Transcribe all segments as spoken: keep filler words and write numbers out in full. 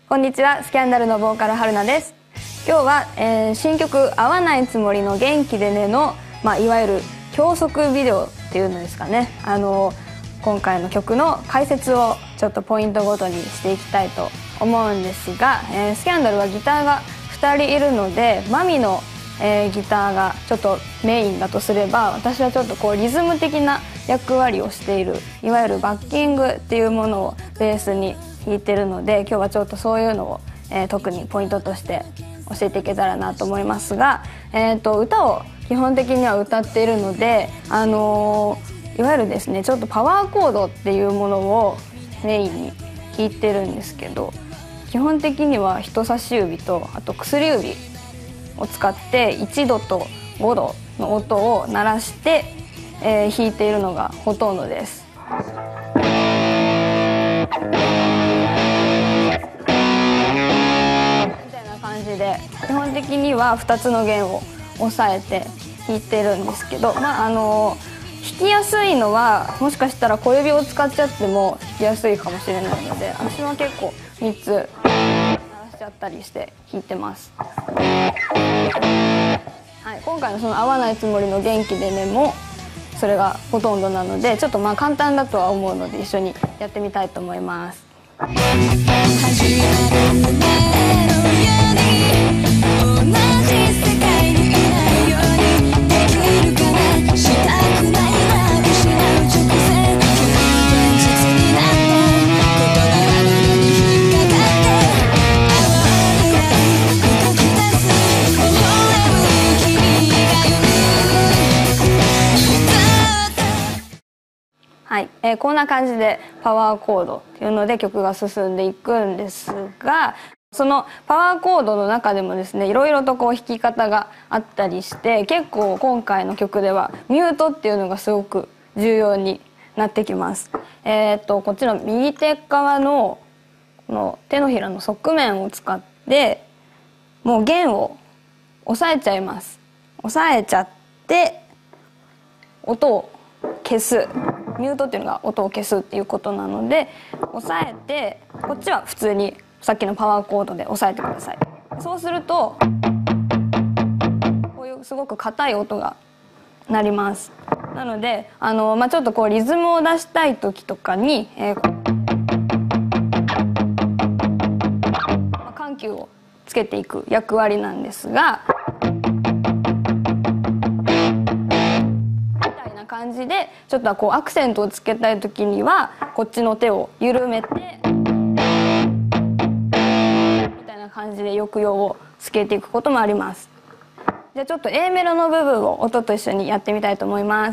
こんにちは、スキャンダルのボーカル春菜です。今日は、えー、新曲「合わないつもりの元気でねの」まあ、いわゆる教則ビデオっていうのですかね。あの今回の曲の解説をちょっとポイントごとにしていきたいと思うんですが、えー、スキャンダルはギターがふたりいるので、マミの、えー、ギターがちょっとメインだとすれば、私はちょっとこうリズム的な役割をしている、いわゆるバッキングっていうものをベースに弾いてるので、今日はちょっとそういうのを、えー、特にポイントとして教えていけたらなと思いますが、えー、と歌を基本的には歌っているので、あのー、いわゆるですね、ちょっとパワーコードっていうものをメインに弾いてるんですけど、基本的には人差し指とあと薬指を使っていちどとごどの音を鳴らして、えー、弾いているのがほとんどです。で基本的にはふたつの弦を押さえて弾いてるんですけど、まああの弾きやすいのはもしかしたら小指を使っちゃっても弾きやすいかもしれないので、私は結構みっつ鳴らしちゃったりして弾いてます。はい、今回のその「合わないつもりの元気でね」もそれがほとんどなので、ちょっとまあ簡単だとは思うので一緒にやってみたいと思います。はい、えー、こんな感じでパワーコードっていうので曲が進んでいくんですが、そのパワーコードの中でもですね、いろいろとこう弾き方があったりして、結構今回の曲ではミュートっていうのがすごく重要になってきます。えー、っとこっちの右手側のこの手のひらの側面を使ってもう弦を押さえちゃいます。押さえちゃって音を消す。ミュートっていうのが音を消すっていうことなので、押さえて、こっちは普通にさっきのパワーコードで押さえてください。そうするとこういうすごく硬い音が鳴ります。なのであの、まあ、ちょっとこうリズムを出したい時とかに、えーまあ、緩急をつけていく役割なんですが、感じでちょっとこうアクセントをつけたい時にはこっちの手を緩めてみたいな感じで抑揚をつけていくこともあります。じゃあちょっと A メロの部分を音と一緒にやってみたいと思います。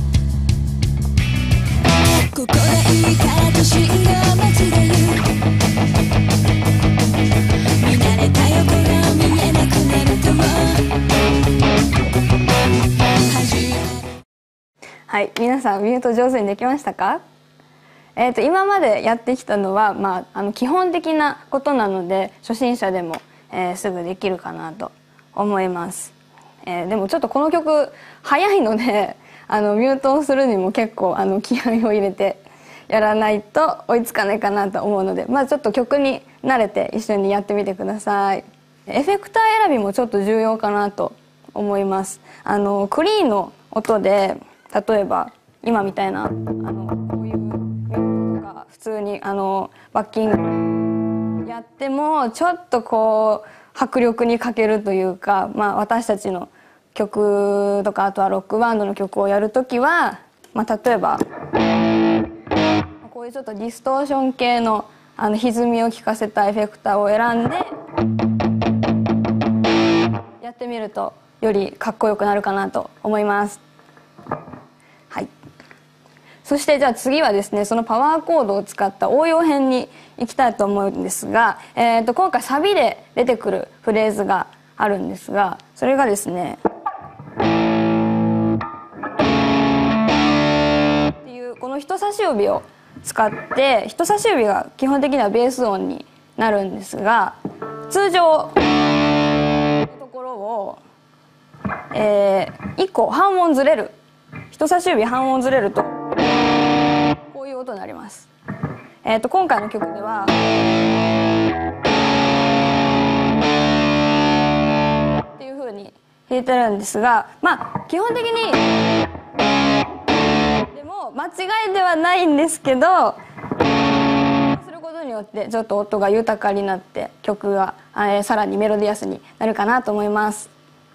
ここでいいから都心の街で見慣れた横が見えなくなるとはい、皆さんミュート上手にできましたか？えーと、今までやってきたのは、まあ、あの基本的なことなので初心者でも、えー、すぐできるかなと思います。えー、でもちょっとこの曲早いのであのミュートをするにも結構あの気合を入れてやらないと追いつかないかなと思うので、まあ、ちょっと曲に慣れて一緒にやってみてください。エフェクター選びもちょっと重要かなと思います。あのクリーンの音で例えば今みたいなあのこういうメロディとか普通にあのバッキングやってもちょっとこう迫力に欠けるというか、まあ、私たちの曲とかあとはロックバンドの曲をやるときは、まあ、例えばこういうちょっとディストーション系のあの歪みを効かせたエフェクターを選んでやってみるとよりかっこよくなるかなと思います。はい、そしてじゃあ次はですね、そのパワーコードを使った応用編にいきたいと思うんですが、えー、と今回サビで出てくるフレーズがあるんですが、それがですねっていうこの人差し指を使って、人差し指が基本的にはベース音になるんですが、通常のところを、えー、いっこ半音ずれる、人差し指半音ずれるとこういう音になります。えー、と今回の曲では弾いてるんですが、まあ基本的にでも間違いではないんですけど、することによってちょっと音が豊かになって曲が、えー、さらにメロディアスになるかなと思います。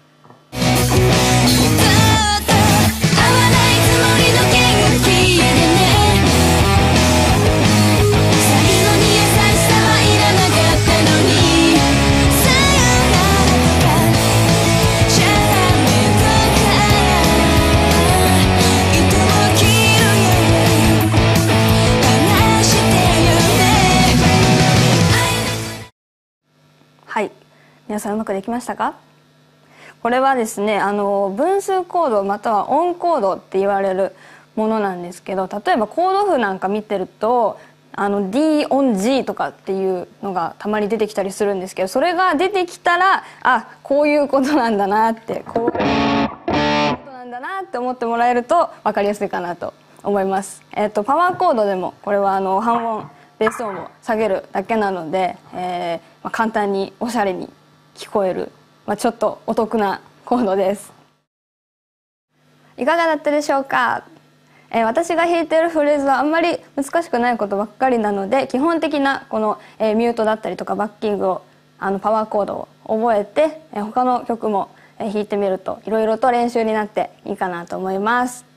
はい、皆さんうまくできましたか？これはですね、あの分数コードまたは音コードって言われるものなんですけど、例えばコード譜なんか見てるとあの D 音 G とかっていうのがたまに出てきたりするんですけど、それが出てきたら、あ、こういうことなんだなって、こういうことなんだなって思ってもらえると分かりやすいかなと思います。えっとパワーコードでもこれはあの半音ベース音を下げるだけなので、えーまあ、簡単におしゃれに聞こえる、まあ、ちょっとお得なコードです。いかがだったでしょうか？えー、私が弾いてるフレーズはあんまり難しくないことばっかりなので、基本的なこの、えー、ミュートだったりとかバッキングをあのパワーコードを覚えて、えー、他の曲も弾いてみるといろいろと練習になっていいかなと思います。